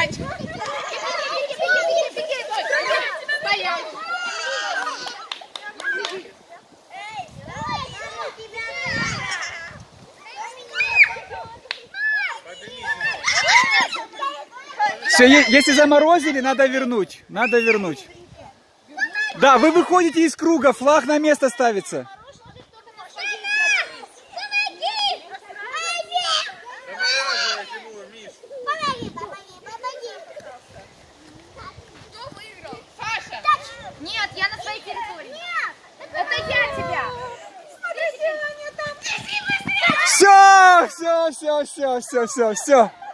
мяч. Стоять. Все, если заморозили, надо вернуть. Надо вернуть. Да, вы выходите из круга, флаг на место ставится. Нет, я на своей территории. Это я тебя. Все, все, все, все, все, все, все.